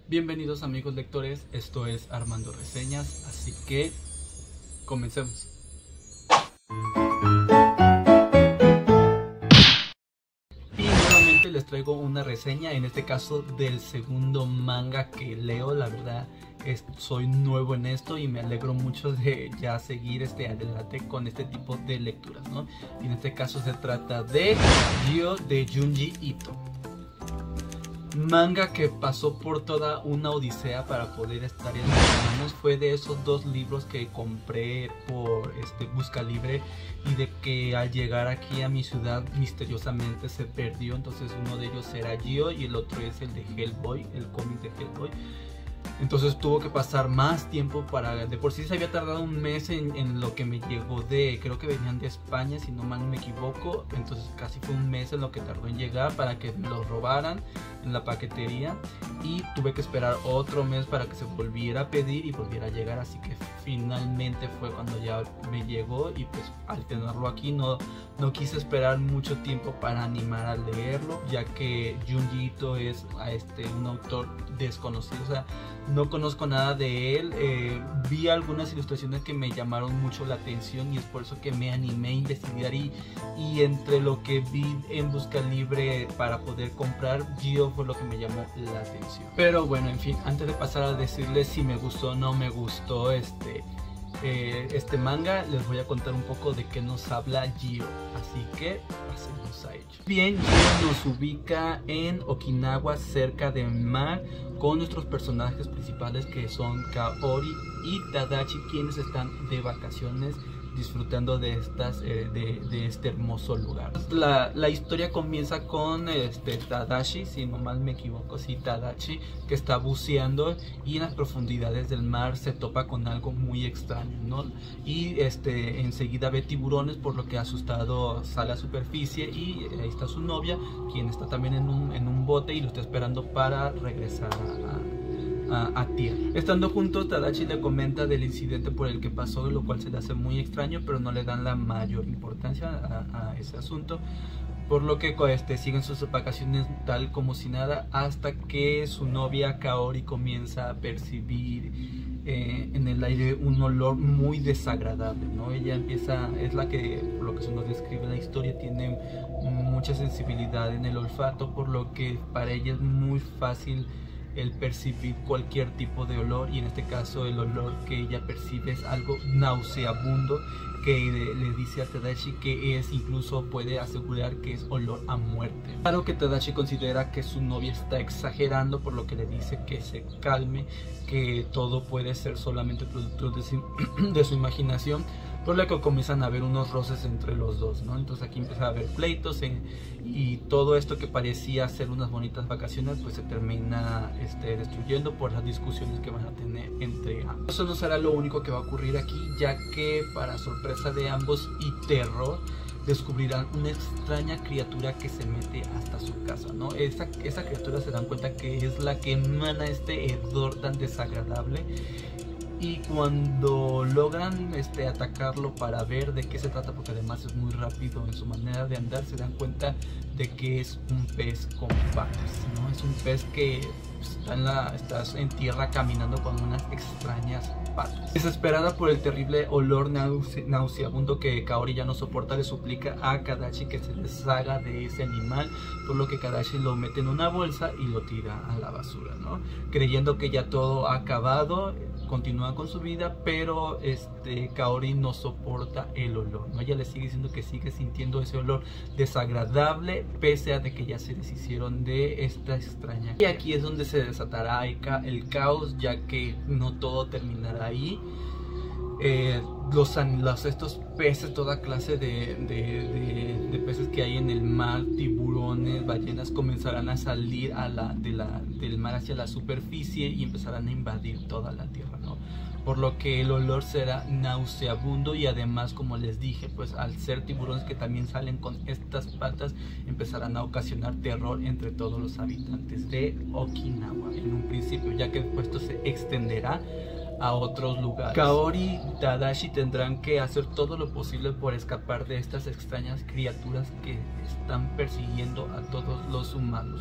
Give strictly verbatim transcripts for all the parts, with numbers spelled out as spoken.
Bienvenidos amigos lectores, esto es Armando Reseñas, así que comencemos. Y nuevamente les traigo una reseña, en este caso del segundo manga que leo. La verdad es, soy nuevo en esto y me alegro mucho de ya seguir este adelante con este tipo de lecturas, ¿no? Y en este caso se trata de Zi-O de Junji Ito. Manga que pasó por toda una odisea para poder estar en mis manos. Fue de esos dos libros que compré por este Busca Libre y de que al llegar aquí a mi ciudad misteriosamente se perdió. Entonces uno de ellos era Zi-O y el otro es el de Hellboy, el cómic de Hellboy. Entonces tuvo que pasar más tiempo para... De por sí se había tardado un mes en, en lo que me llegó de... Creo que venían de España, si no mal me equivoco. Entonces casi fue un mes en lo que tardó en llegar para que me lo robaran en la paquetería. Y tuve que esperar otro mes para que se volviera a pedir y volviera a llegar. Así que finalmente fue cuando ya me llegó. Y pues al tenerlo aquí no, no quise esperar mucho tiempo para animar a leerlo, ya que Junji Ito es a este, un autor desconocido. O sea, no conozco nada de él. eh, vi algunas ilustraciones que me llamaron mucho la atención y es por eso que me animé a investigar y, y entre lo que vi en Busca Libre para poder comprar, Zi-O fue lo que me llamó la atención. Pero bueno, en fin, antes de pasar a decirles si me gustó o no me gustó este, eh, este manga, les voy a contar un poco de qué nos habla Zi-O, así que pasemos a ello. Bien, Zi-O nos ubica en Okinawa, cerca del mar, con nuestros personajes principales que son Kaori y Tadachi, quienes están de vacaciones disfrutando de, estas, eh, de, de este hermoso lugar. La, la historia comienza con este, Tadachi, si no mal me equivoco, sí, Tadachi, que está buceando y en las profundidades del mar se topa con algo muy extraño, ¿no? Y este, enseguida ve tiburones, por lo que asustado sale a superficie y ahí está su novia, quien está también en un, en un bote y lo está esperando para regresar a, a A, a tierra. Estando juntos, Tadachi le comenta del incidente por el que pasó, lo cual se le hace muy extraño, pero no le dan la mayor importancia a, a ese asunto, por lo que este, siguen sus vacaciones tal como si nada, hasta que su novia Kaori comienza a percibir eh, en el aire un olor muy desagradable, ¿no? Ella empieza, es la que, por lo que se nos describe en la historia, tiene mucha sensibilidad en el olfato, por lo que para ella es muy fácil el percibir cualquier tipo de olor, y en este caso el olor que ella percibe es algo nauseabundo que le dice a Tadachi que es, incluso puede asegurar que es olor a muerte. Claro que Tadachi considera que su novia está exagerando, por lo que le dice que se calme, que todo puede ser solamente producto de su, de su imaginación, por lo que comienzan a haber unos roces entre los dos, ¿no? Entonces aquí empieza a haber pleitos en, y todo esto que parecía ser unas bonitas vacaciones pues se termina este, destruyendo por las discusiones que van a tener entre ambos. Eso no será lo único que va a ocurrir aquí, ya que para sorpresa de ambos y terror, descubrirán una extraña criatura que se mete hasta su casa, ¿no? Esa, esa criatura se dan cuenta que es la que emana este hedor tan desagradable. Y cuando logran este, atacarlo para ver de qué se trata, porque además es muy rápido en su manera de andar, se dan cuenta de que es un pez con patas, ¿no? Es un pez que está en, la, está en tierra caminando con unas extrañas patas. Desesperada por el terrible olor nause, nauseabundo que Kaori ya no soporta, le suplica a Tadachi que se deshaga de ese animal, por lo que Tadachi lo mete en una bolsa y lo tira a la basura, ¿no? Creyendo que ya todo ha acabado, continúa con su vida, pero este, Kaori no soporta el olor, ¿no? Ella le sigue diciendo que sigue sintiendo ese olor desagradable, pese a de que ya se deshicieron de esta extraña. Y aquí es donde se desatará el caos, ya que no todo terminará ahí. Eh, los, los estos peces, toda clase de, de, de, de peces que hay en el mar, tiburones, ballenas, comenzarán a salir a la, de la, del mar hacia la superficie y empezarán a invadir toda la tierra, ¿no? Por lo que el olor será nauseabundo y además, como les dije, pues al ser tiburones que también salen con estas patas, empezarán a ocasionar terror entre todos los habitantes de Okinawa en un principio, ya que después esto se extenderá a otros lugares. Kaori y Tadashi tendrán que hacer todo lo posible por escapar de estas extrañas criaturas que están persiguiendo a todos los humanos.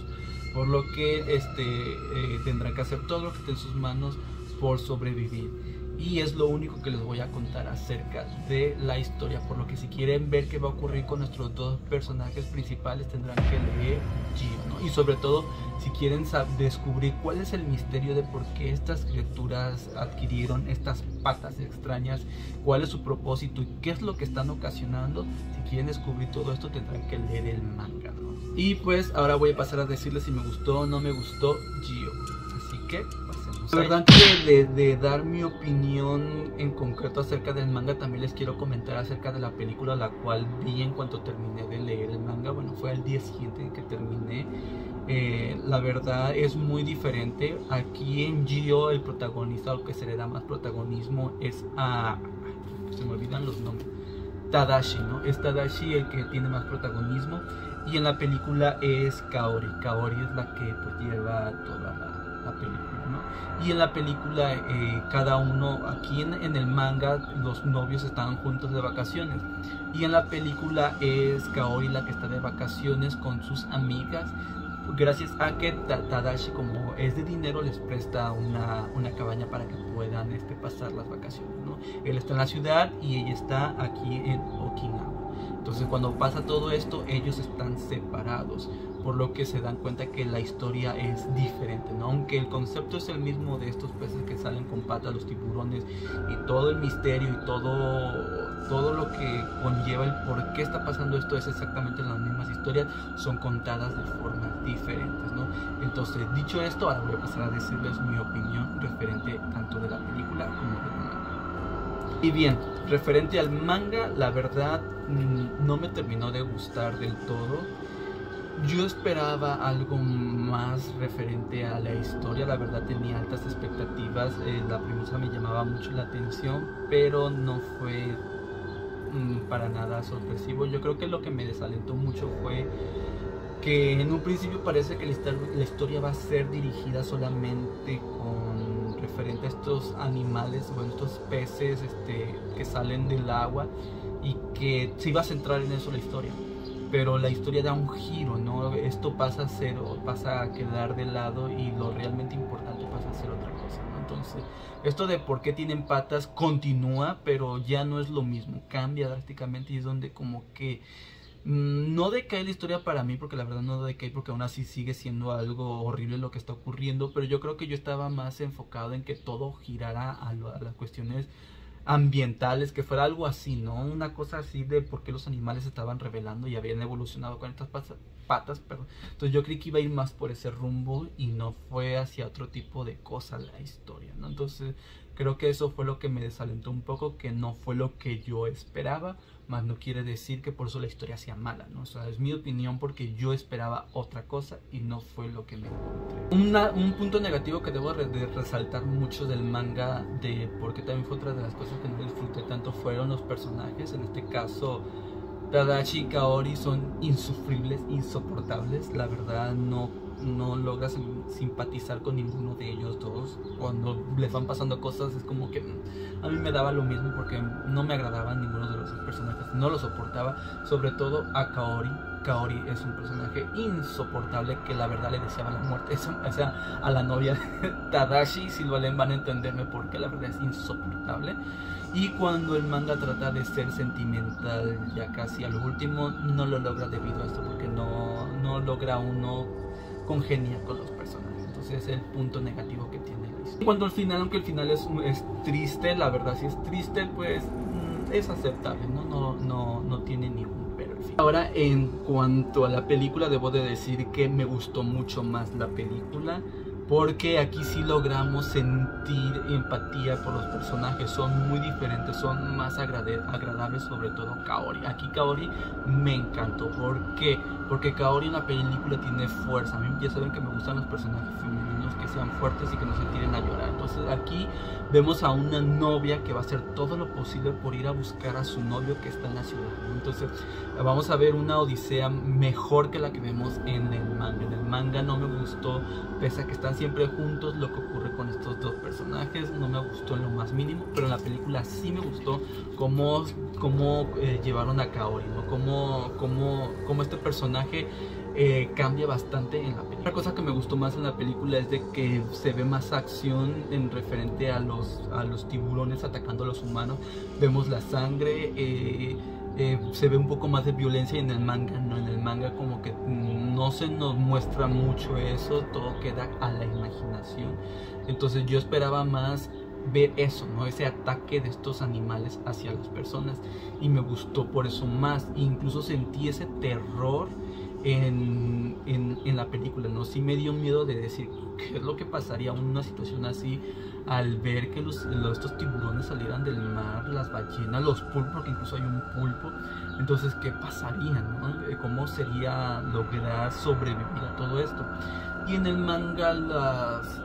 por lo que este, eh, tendrán que hacer todo lo que esté en sus manos por sobrevivir. Y es lo único que les voy a contar acerca de la historia, por lo que si quieren ver qué va a ocurrir con nuestros dos personajes principales tendrán que leer Gio, ¿no? Y sobre todo si quieren descubrir cuál es el misterio de por qué estas criaturas adquirieron estas patas extrañas, cuál es su propósito y qué es lo que están ocasionando, si quieren descubrir todo esto tendrán que leer el manga, ¿no? Y pues ahora voy a pasar a decirles si me gustó o no me gustó Gio, así que pasemos. La verdad, antes de, de dar mi opinión en concreto acerca del manga, también les quiero comentar acerca de la película, la cual vi en cuanto terminé de leer el manga. Bueno, fue al día siguiente en que terminé. Eh, la verdad es muy diferente. Aquí en Gio el protagonista, o que se le da más protagonismo, es a... se me olvidan los nombres. Tadashi, ¿no? Es Tadashi el que tiene más protagonismo. Y en la película es Kaori. Kaori es la que pues lleva toda la, la película, ¿no? Y en la película eh, cada uno, aquí en, en el manga los novios están juntos de vacaciones. Y en la película es Kaori la que está de vacaciones con sus amigas, gracias a que Tadashi, como es de dinero, les presta una, una cabaña para que puedan este, pasar las vacaciones, ¿no? Él está en la ciudad y ella está aquí en Okinawa. Entonces cuando pasa todo esto ellos están separados, por lo que se dan cuenta que la historia es diferente, ¿no? Aunque el concepto es el mismo de estos peces que salen con patas, los tiburones, y todo el misterio y todo, todo lo que conlleva el por qué está pasando esto es exactamente las mismas historias, son contadas de formas diferentes, ¿no? Entonces, dicho esto, ahora voy a pasar a decirles mi opinión referente tanto de la película como del manga. Y bien, referente al manga, la verdad no me terminó de gustar del todo. Yo esperaba algo más referente a la historia, la verdad tenía altas expectativas, eh, la premisa me llamaba mucho la atención, pero no fue mm, para nada sorpresivo. Yo creo que lo que me desalentó mucho fue que en un principio parece que la historia va a ser dirigida solamente con referente a estos animales, bueno, estos peces este, que salen del agua, y que se iba a centrar en eso la historia. Pero la historia da un giro, ¿no? Esto pasa a ser, pasa a quedar de lado y lo realmente importante pasa a ser otra cosa, ¿no? Entonces, esto de por qué tienen patas continúa, pero ya no es lo mismo, cambia drásticamente, y es donde como que mmm, no decae la historia para mí, porque la verdad no decae, porque aún así sigue siendo algo horrible lo que está ocurriendo, pero yo creo que yo estaba más enfocado en que todo girara a, lo, a las cuestiones ambientales, que fuera algo así, ¿no? Una cosa así de por qué los animales se estaban revelando y habían evolucionado con estas patas, patas perdón. Entonces yo creí que iba a ir más por ese rumbo y no fue hacia otro tipo de cosa la historia, ¿no? Entonces creo que eso fue lo que me desalentó un poco, que no fue lo que yo esperaba, más no quiere decir que por eso la historia sea mala, ¿no? O sea, es mi opinión porque yo esperaba otra cosa y no fue lo que me encontré. Una, un punto negativo que debo de resaltar mucho del manga, de porque también fue otra de las cosas que no disfruté tanto, fueron los personajes. En este caso, Tadashi y Kaori son insufribles, insoportables. La verdad no, no logras simpatizar con ninguno de ellos dos. Cuando les van pasando cosas es como que a mí me daba lo mismo, porque no me agradaban ninguno de los dos personajes, no lo soportaba, sobre todo a Kaori. Kaori es un personaje insoportable que la verdad le deseaba la muerte, eso, o sea, a la novia de Tadashi. Si lo leen van a entenderme porque la verdad es insoportable. Y cuando el manga trata de ser sentimental ya casi a lo último, no lo logra debido a esto, porque no, no logra uno congeniar con los personajes. Entonces es el punto negativo que tiene la historia. Cuando al final, aunque el final es, es triste, la verdad si es triste, pues es aceptable, ¿no? No, no, no tiene ningún pero el fin. Ahora, en cuanto a la película, debo de decir que me gustó mucho más la película, porque aquí sí logramos sentir empatía por los personajes. Son muy diferentes, son más agradables, sobre todo Kaori. Aquí Kaori me encantó. ¿Por qué? Porque Kaori en la película tiene fuerza. A mí ya saben que me gustan los personajes femeninos que sean fuertes y que no se tiren a llorar. Entonces aquí vemos a una novia que va a hacer todo lo posible por ir a buscar a su novio que está en la ciudad, ¿no? Entonces vamos a ver una odisea mejor que la que vemos en el manga. En el manga no me gustó, pese a que están siempre juntos, lo que ocurre con estos dos personajes no me gustó en lo más mínimo, pero en la película sí me gustó cómo, cómo eh, llevaron a Kaori, ¿no? Cómo, cómo, cómo este personaje eh, cambia bastante en la película. Otra cosa que me gustó más en la película es de que se ve más acción en referente a los, a los tiburones atacando a los humanos. Vemos la sangre, eh, eh, se ve un poco más de violencia en el manga, ¿no? En el manga como que no se nos muestra mucho eso, todo queda a la imaginación. Entonces yo esperaba más ver eso, ¿no? Ese ataque de estos animales hacia las personas, y me gustó por eso más. Incluso sentí ese terror en, en, en la película, ¿no? Sí me dio miedo de decir qué es lo que pasaría en una situación así, al ver que los, los, estos tiburones salieran del mar, las ballenas, los pulpos, porque incluso hay un pulpo. Entonces, ¿qué pasaría, no? ¿Cómo sería lograr sobrevivir a todo esto? Y en el manga las,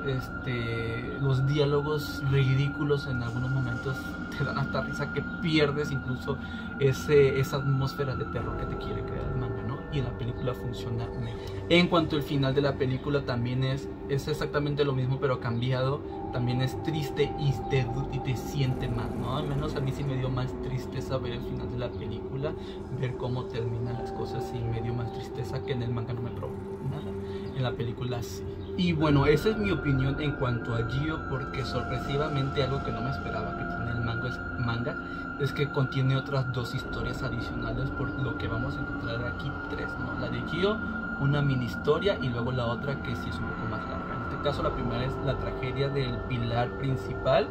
este, los diálogos ridículos en algunos momentos te dan hasta risa, que pierdes incluso ese, esa atmósfera de terror que te quiere crear el manga, ¿no? Y en la película funciona mejor. En cuanto al final de la película, también es, es exactamente lo mismo pero cambiado. También es triste y te, y te siente más, ¿no? Al menos a mí sí me dio más tristeza ver el final de la película, ver cómo terminan las cosas, y me dio más tristeza, que en el manga no me provocó nada. En la película sí. Y bueno, esa es mi opinión en cuanto a Zi-O, porque sorpresivamente algo que no me esperaba que tiene el manga es, manga, es que contiene otras dos historias adicionales, por lo que vamos a encontrar aquí tres, ¿no? La de Zi-O, una mini historia, y luego la otra que sí es un poco más larga. En este caso la primera es la tragedia del pilar principal.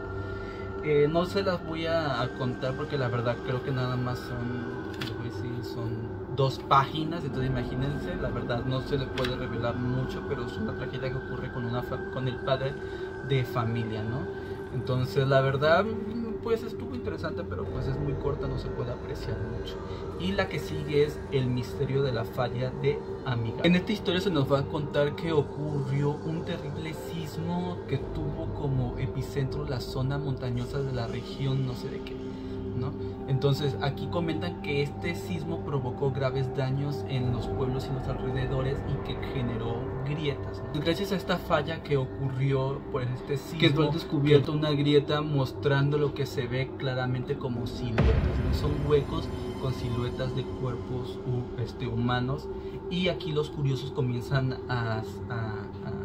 Eh, no se las voy a, a contar porque la verdad creo que nada más son, les voy a decir, son dos páginas, entonces imagínense, la verdad no se le puede revelar mucho, pero es una tragedia que ocurre con, una con el padre de familia, ¿no? Entonces la verdad pues estuvo interesante, pero pues es muy corta, no se puede apreciar mucho. Y la que sigue es el misterio de la falla de Amigara. En esta historia se nos va a contar que ocurrió un terrible sismo que tuvo como epicentro la zona montañosa de la región no sé de qué, ¿no? Entonces aquí comentan que este sismo provocó graves daños en los pueblos y los alrededores, y que generó grietas, ¿no? Gracias a esta falla que ocurrió por este sismo, que fue descubierto una grieta mostrando lo que se ve claramente como siluetas, ¿no? Son huecos con siluetas de cuerpos uh, este, humanos, y aquí los curiosos comienzan a, a,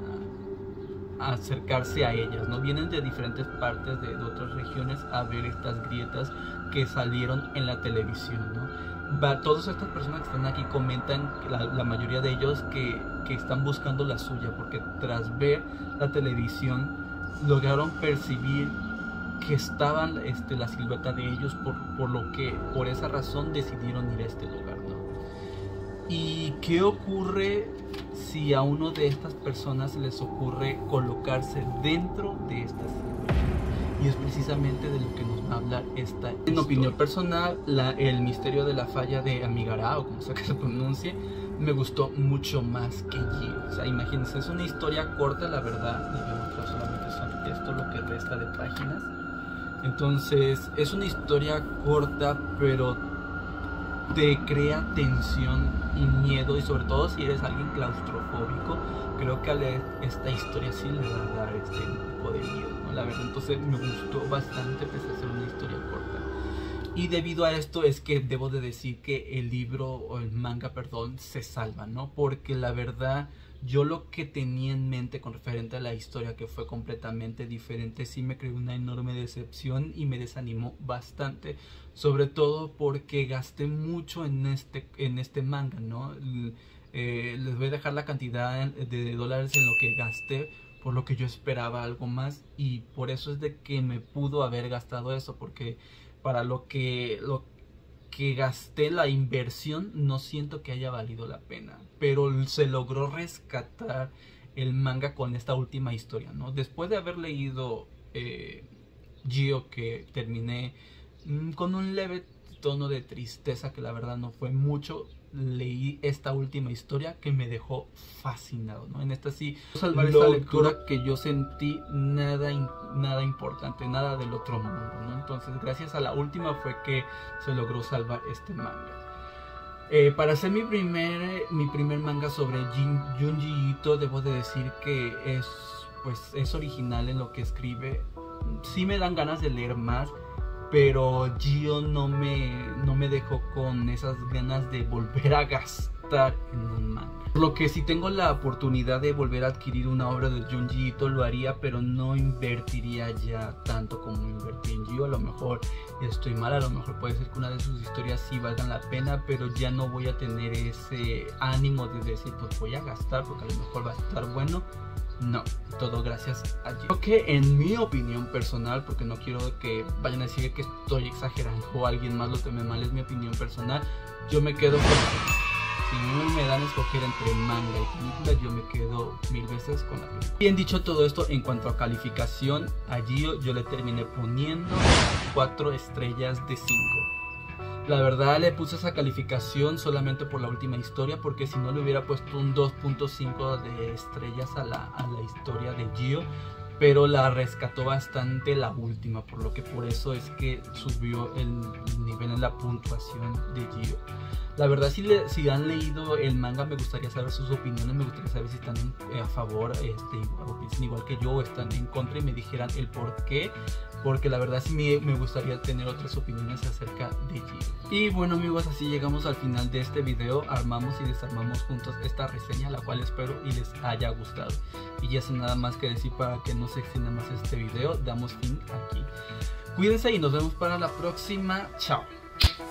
a acercarse a ellas, ¿no? Vienen de diferentes partes de, de otras regiones a ver estas grietas que salieron en la televisión, ¿no? Va, todas estas personas que están aquí comentan, la, la mayoría de ellos, que, que están buscando la suya, porque tras ver la televisión lograron percibir que estaban este, la silueta de ellos, por, por lo que por esa razón decidieron ir a este lugar, ¿no? ¿Y qué ocurre si a uno de estas personas les ocurre colocarse dentro de esta silueta? Y es precisamente de lo que nos va a hablar esta historia. En opinión personal, la, el misterio de la falla de Amigara, o como sea que se pronuncie, me gustó mucho más que Zi-O. O sea, imagínense, es una historia corta, la verdad. Les voy a mostrar solamente son esto, lo que resta de páginas. Entonces, es una historia corta, pero te crea tensión y miedo, y sobre todo si eres alguien claustrofóbico, creo que a leer esta historia sí le va a dar este tipo de miedo, ¿no? La verdad, entonces me gustó bastante, pese a ser una historia corta. Y debido a esto es que debo de decir que el libro, o el manga, perdón, se salva, ¿no? Porque la verdad, yo lo que tenía en mente con referente a la historia, que fue completamente diferente, sí me creó una enorme decepción y me desanimó bastante. Sobre todo porque gasté mucho en este, en este manga, ¿no? Eh, les voy a dejar la cantidad de dólares en lo que gasté, por lo que yo esperaba algo más, y por eso es de que me pudo haber gastado eso, porque para lo que, lo que gasté, la inversión, no siento que haya valido la pena, pero se logró rescatar el manga con esta última historia, ¿no? Después de haber leído eh, Zi-O, que terminé mmm, con un leve tono de tristeza, que la verdad no fue mucho, leí esta última historia que me dejó fascinado, ¿no? En esta sí, salvar esta lectura que yo sentí nada, nada importante, nada del otro mundo, ¿no? Entonces, gracias a la última fue que se logró salvar este manga. Eh, para hacer mi primer, mi primer manga sobre Jin, Junji Ito, debo de decir que es, pues, es original en lo que escribe. Sí me dan ganas de leer más, pero Zi-O no me, no me dejó con esas ganas de volver a gastar estar en un manga. Por lo que si tengo la oportunidad de volver a adquirir una obra de Junji Ito lo haría, pero no invertiría ya tanto como invertí en Yu. A lo mejor estoy mal, a lo mejor puede ser que una de sus historias sí valgan la pena, pero ya no voy a tener ese ánimo de decir pues voy a gastar porque a lo mejor va a estar bueno. No, todo gracias a Yu. Creo que en mi opinión personal, porque no quiero que vayan a decir que estoy exagerando o alguien más lo tome mal, es mi opinión personal, yo me quedo con... Si no me dan a escoger entre manga y película, yo me quedo mil veces con la película. Bien dicho todo esto, en cuanto a calificación, a Yu yo le terminé poniendo cuatro estrellas de cinco. La verdad le puse esa calificación solamente por la última historia, porque si no le hubiera puesto un dos punto cinco de estrellas a la, a la historia de Yu. Pero la rescató bastante la última, por lo que por eso es que subió el nivel en la puntuación de Yu. La verdad, si, le, si han leído el manga, me gustaría saber sus opiniones, me gustaría saber si están en, eh, a favor, este, igual, o piensan igual que yo, o están en contra y me dijeran el por qué. Porque la verdad sí me, me gustaría tener otras opiniones acerca de Yu. Y bueno amigos, así llegamos al final de este video. Armamos y desarmamos juntos esta reseña, la cual espero y les haya gustado. Y ya sin nada más que decir para que no se extienda más este video, damos fin aquí. Cuídense y nos vemos para la próxima. Chao.